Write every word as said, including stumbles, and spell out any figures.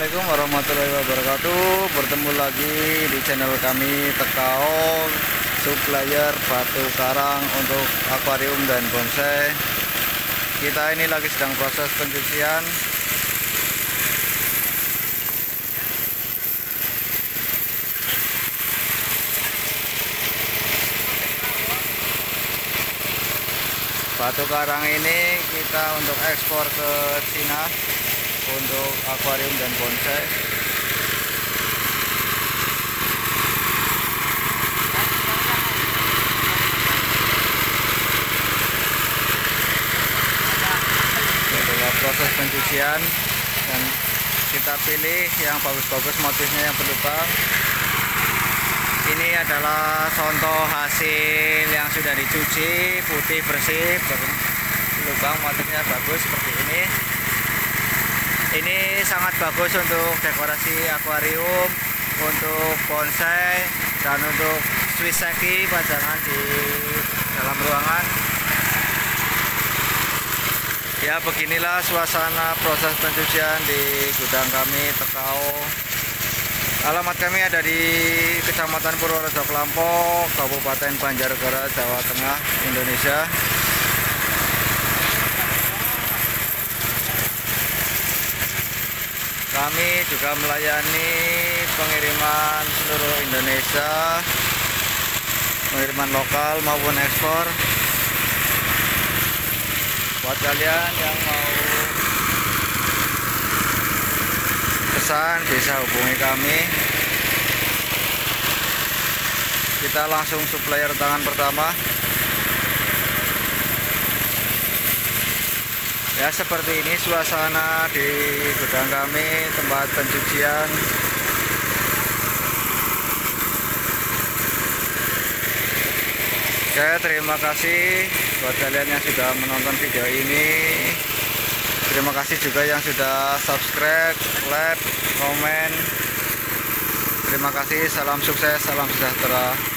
Assalamualaikum warahmatullahi wabarakatuh. Bertemu lagi di channel kami Tekao, supplier batu karang untuk akuarium dan bonsai. Kita ini lagi sedang proses pencucian. Batu karang ini kita untuk ekspor ke Cina untuk akuarium dan bonsai. Itulah proses pencucian dan kita pilih yang bagus-bagus, motifnya yang berlubang. Ini adalah contoh hasil yang sudah dicuci, putih bersih, berlubang, motifnya bagus seperti ini. Ini sangat bagus untuk dekorasi akuarium, untuk bonsai, dan untuk Swiss Seki pajangan di dalam ruangan. Ya, beginilah suasana proses pencucian di gudang kami Tekao. Alamat kami ada di Kecamatan Purworejo Kelampok, Kabupaten Banjarnegara, Jawa Tengah, Indonesia. Kami juga melayani pengiriman seluruh Indonesia, pengiriman lokal maupun ekspor. Buat kalian yang mau pesan bisa hubungi kami. Kita langsung supplier tangan pertama. Ya, seperti ini suasana di gudang kami, tempat pencucian. Oke, terima kasih buat kalian yang sudah menonton video ini. Terima kasih juga yang sudah subscribe, like, komen. Terima kasih, salam sukses, salam sejahtera.